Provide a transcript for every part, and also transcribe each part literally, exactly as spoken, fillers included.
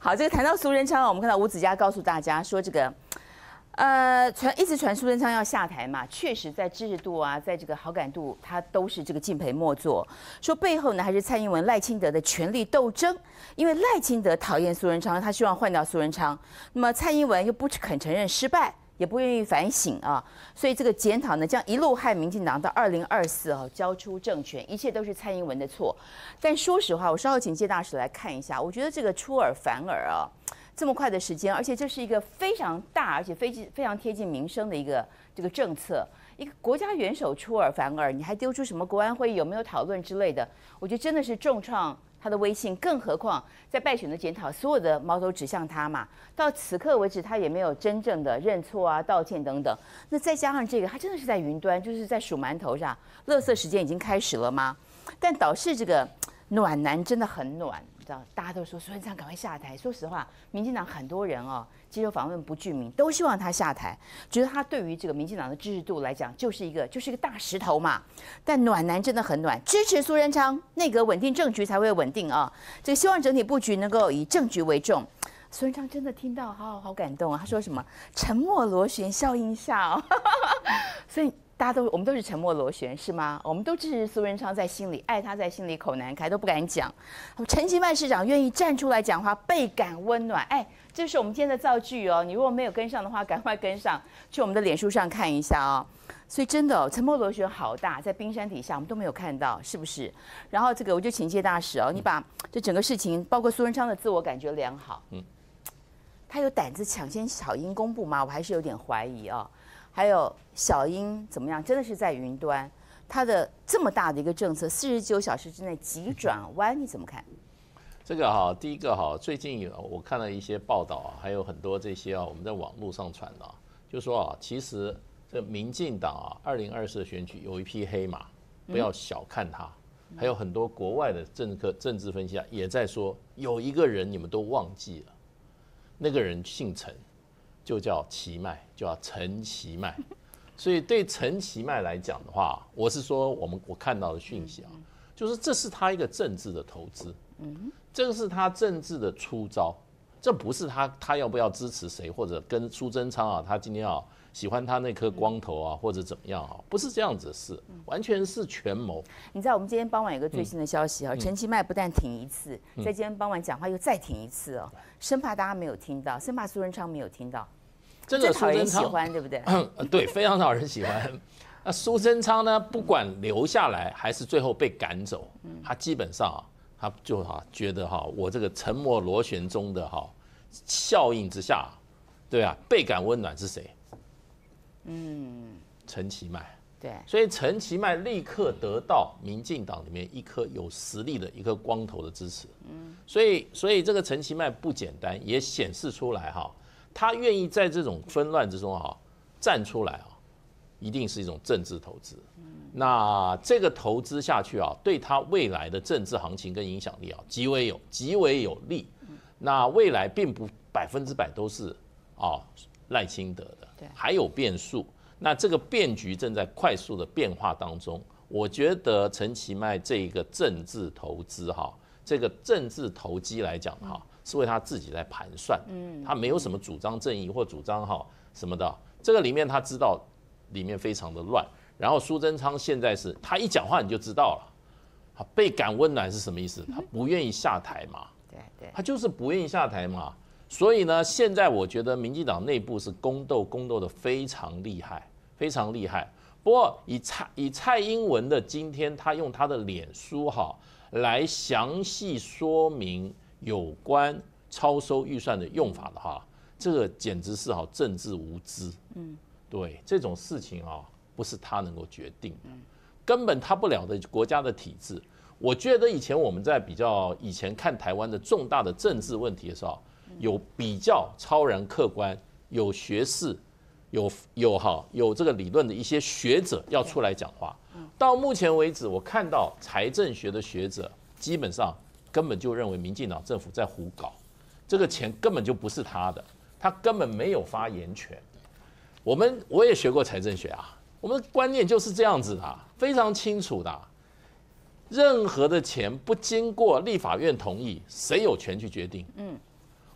好，这个谈到苏贞昌，我们看到吴子嘉告诉大家说，这个呃传一直传苏贞昌要下台嘛，确实在支持度啊，在这个好感度，他都是这个敬陪末座。说背后呢，还是蔡英文赖清德的权力斗争，因为赖清德讨厌苏贞昌，他希望换掉苏贞昌，那么蔡英文又不肯承认失败。也不愿意反省啊，所以这个检讨呢，将一路害民进党到二零二四啊，交出政权，一切都是蔡英文的错。但说实话，我稍后请谢大使来看一下，我觉得这个出尔反尔啊，这么快的时间，而且这是一个非常大，而且非非常贴近民生的一个这个政策，一个国家元首出尔反尔，你还丢出什么国安会议有没有讨论之类的，我觉得真的是重创他的威信，更何况在败选的检讨，所有的矛头指向他嘛。到此刻为止，他也没有真正的认错啊、道歉等等。那再加上这个，他真的是在云端，就是在数馒头上，垃圾时间已经开始了吗？但导致这个暖男真的很暖，你知道，大家都说苏贞昌赶快下台。说实话，民进党很多人哦，接受访问不具名，都希望他下台，觉得他对于这个民进党的支持度来讲，就是一个就是一个大石头嘛。但暖男真的很暖，支持苏贞昌，内阁稳定，政局才会稳定啊。这个希望整体布局能够以政局为重。苏贞昌真的听到，好好感动啊！他说什么“沉默螺旋效应下”哦，所以大家都我们都是沉默螺旋是吗？我们都支持苏贞昌，在心里爱他，在心里口难开，都不敢讲。陈其迈市长愿意站出来讲话，倍感温暖。哎，这是我们今天的造句哦。你如果没有跟上的话，赶快跟上，去我们的脸书上看一下哦。所以真的、哦，沉默螺旋好大，在冰山底下我们都没有看到，是不是？然后这个我就请谢大使哦，你把这整个事情，包括苏贞昌的自我感觉良好，嗯。他有胆子抢先小英公布吗？我还是有点怀疑啊。还有小英怎么样？真的是在云端，他的这么大的一个政策，四十九小时之内急转弯，你怎么看？ 这个哈，第一个哈，最近我看了一些报道啊，还有很多这些啊，我们在网络上传的、啊，就说啊，其实这民进党啊，二零二四的选举有一匹黑马，不要小看它。嗯、还有很多国外的政客、政治分析啊，也在说，有一个人你们都忘记了。那个人姓陈，就叫其迈，就叫陈其迈。所以对陈其迈来讲的话，我是说我们我看到的讯息啊，就是这是他一个政治的投资，这个是他政治的出招，这不是他他要不要支持谁，或者跟苏贞昌啊，他今天啊喜欢他那颗光头啊，或者怎么样啊，不是这样子的事，完全是权谋。 你知道我们今天傍晚有个最新的消息啊，陈其迈不但挺一次，在今天傍晚讲话又再挺一次哦，生怕大家没有听到，生怕苏贞昌没有听到。 这个讨人喜欢，对不对？ 对，非常讨人喜欢。那苏贞昌呢，不管留下来还是最后被赶走，他基本上啊，他就哈觉得哈，我这个沉默螺旋中的哈效应之下，对啊，倍感温暖是谁？嗯，陈其迈。 对， 所以陈其迈立刻得到民进党里面一颗有实力的一颗光头的支持。嗯，所以所以这个陈其迈不简单，也显示出来哈。他愿意在这种纷乱之中啊站出来啊，一定是一种政治投资。那这个投资下去啊，对他未来的政治行情跟影响力啊，极为有极为有利。那未来并不百分之百都是啊赖清德的，还有变数。那这个变局正在快速的变化当中。我觉得陈其迈这一个政治投资哈，这个政治投机来讲哈。是为他自己在盘算，他没有什么主张正义或主张哈什么的，这个里面他知道里面非常的乱。然后苏贞昌现在是他一讲话你就知道了，倍感温暖是什么意思？他不愿意下台嘛， 对对， 他就是不愿意下台嘛。所以呢，现在我觉得民进党内部是宫斗宫斗的非常厉害，非常厉害。不过以蔡以蔡英文的今天，他用他的脸书哈来详细说明。有关超收预算的用法的话，这个简直是好政治无知。嗯，对这种事情啊，不是他能够决定的，根本他不了的国家的体制。我觉得以前我们在比较以前看台湾的重大的政治问题的时候，有比较超然客观、有学识、有有哈有这个理论的一些学者要出来讲话。到目前为止，我看到财政学的学者基本上。根本就认为民进党政府在胡搞，这个钱根本就不是他的，他根本没有发言权。我们我也学过财政学啊，我们的观念就是这样子的，非常清楚的。任何的钱不经过立法院同意，谁有权去决定？嗯，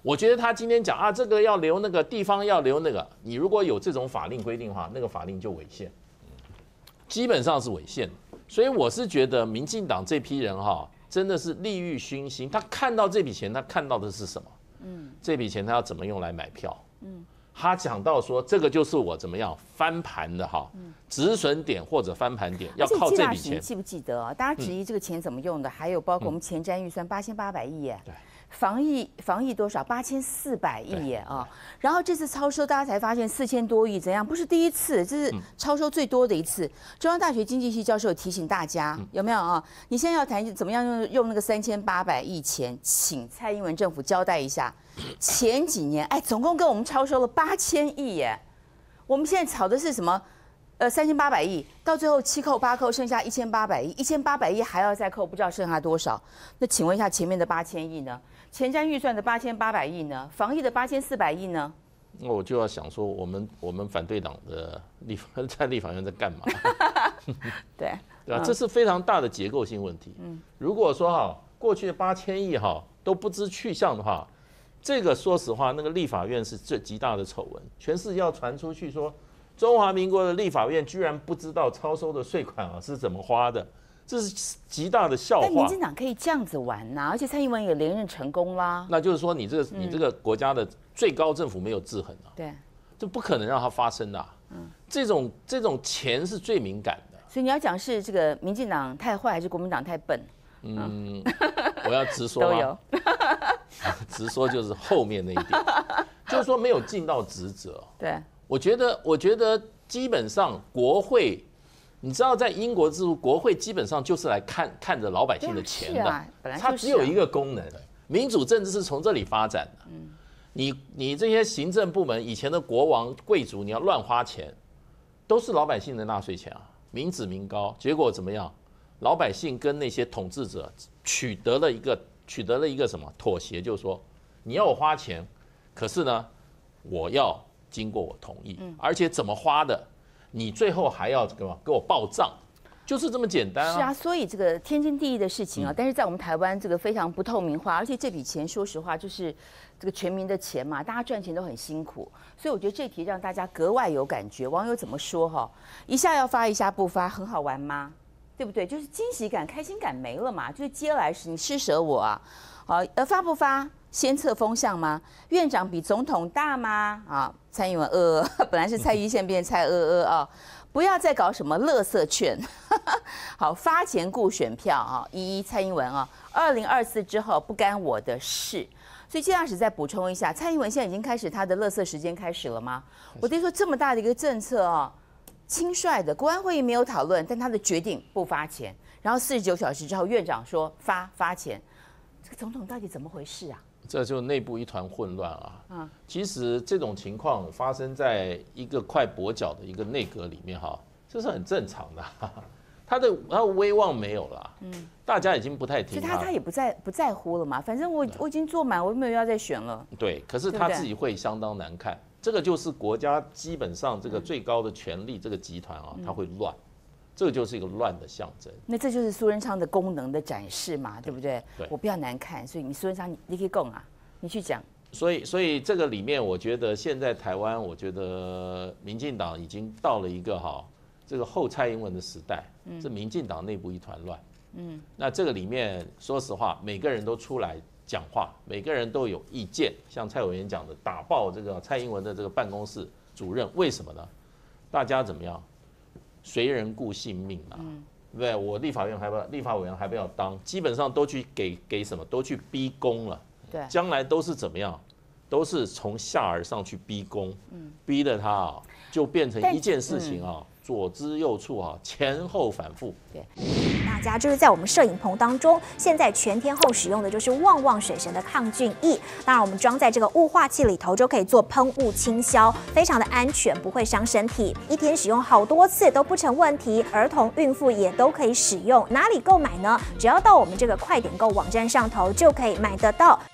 我觉得他今天讲啊，这个要留那个地方要留那个，你如果有这种法令规定的话，那个法令就违宪，基本上是违宪。所以我是觉得民进党这批人哈，真的是利欲熏心。他看到这笔钱，他看到的是什么？嗯，这笔钱他要怎么用来买票？嗯，他讲到说，这个就是我怎么样翻盘的哈，止损点或者翻盘点，要靠这笔钱。 你记不记得啊？大家质疑这个钱怎么用的，还有包括我们前瞻预算八千八百亿耶。对。防疫防疫多少？八千四百亿耶啊！然后这次超收，大家才发现四千多亿，怎样？不是第一次，这是超收最多的一次。中央大学经济系教授提醒大家，有没有啊？你现在要谈怎么样用用那个三千八百亿钱，请蔡英文政府交代一下，前几年哎，总共跟我们超收了八千亿耶。我们现在炒的是什么？呃，三千八百亿，到最后七扣八扣，剩下一千八百亿，一千八百亿还要再扣，不知道剩下多少。那请问一下，前面的八千亿呢？前瞻预算的八千八百亿呢？防疫的八千四百亿呢？ 那我就要想说，我们我们反对党的立法在立法院在干嘛？ 对对吧？这是非常大的结构性问题。嗯，如果说哈，过去的八千亿哈都不知去向的话，这个说实话，那个立法院是最极大的丑闻，全世界要传出去说。中华民国的立法院居然不知道超收的税款啊是怎么花的，这是极大的笑话。 但民进党可以这样子玩呐、啊，而且蔡英文也连任成功啦。 那就是说，你这个、嗯、你这个国家的最高政府没有制衡啊， 对， 这不可能让它发生的、啊。嗯，这种这种钱是最敏感的。 所以你要讲是这个民进党太坏，还是国民党太笨？ 嗯，我要直说吗？都有，直说就是后面那一点，就是说没有尽到职责。 对。 我觉得，我觉得基本上国会，你知道，在英国制度，国会基本上就是来看看着老百姓的钱的， 啊啊、 它只有一个功能，民主政治是从这里发展的。嗯，你你这些行政部门以前的国王贵族，你要乱花钱，都是老百姓的纳税钱啊，民脂民膏，结果怎么样？老百姓跟那些统治者取得了一个取得了一个什么妥协，就是说你要我花钱，可是呢，我要。经过我同意，而且怎么花的，你最后还要给我给我报账，就是这么简单啊。 是啊，所以这个天经地义的事情啊，但是在我们台湾这个非常不透明化，而且这笔钱说实话就是这个全民的钱嘛，大家赚钱都很辛苦，所以我觉得这题让大家格外有感觉。网友怎么说哈？一下要发，一下不发，很好玩吗？对不对？就是惊喜感、开心感没了嘛，就是接来时你施舍我啊，好，呃，发不发？先测风向吗？院长比总统大吗？啊，蔡英文呃，本来是蔡一线变蔡呃呃啊，不要再搞什么垃圾券，好发钱顾选票啊，一一蔡英文啊，二零二四之后不干我的事。所以谢大使再补充一下，蔡英文现在已经开始他的垃圾时间开始了吗？我得说这么大的一个政策啊，轻率的，国安会议没有讨论，但他的决定不发钱，然后四十九小时之后院长说发发钱，这个总统到底怎么回事啊？ 这就内部一团混乱啊！嗯，其实这种情况发生在一个快跛脚的一个内阁里面哈，这是很正常的。他的他的威望没有了，嗯，大家已经不太听他。 所以他他也不在不在乎了嘛，反正我我已经做满，我没有要再选了。 对，可是他自己会相当难看。这个就是国家基本上这个最高的权力这个集团啊，它会乱。这个就是一个乱的象征。 那这就是苏贞昌的功能的展示嘛，对不对？对，我不要难看，所以你苏贞昌，你可以讲啊，你去讲。 所以，所以这个里面，我觉得现在台湾，我觉得民进党已经到了一个哈，这个后蔡英文的时代，嗯，这民进党内部一团乱。嗯，那这个里面，说实话，每个人都出来讲话，每个人都有意见。像蔡委员讲的，打爆这个蔡英文的这个办公室主任，为什么呢？大家怎么样？随人顾性命啊，嗯、对不对？我立法院还不要，立法委员还不要当，基本上都去给给什么，都去逼宫了。对，将来都是怎么样？都是从下而上去逼宫，嗯，逼得他啊，就变成一件事情啊，左支右绌啊，前后反复。 对，大家就是在我们摄影棚当中，现在全天候使用的就是旺旺水神的抗菌液。当然，我们装在这个雾化器里头，就可以做喷雾清消，非常的安全，不会伤身体。一天使用好多次都不成问题，儿童、孕妇也都可以使用。哪里购买呢？只要到我们这个快点购网站上头就可以买得到。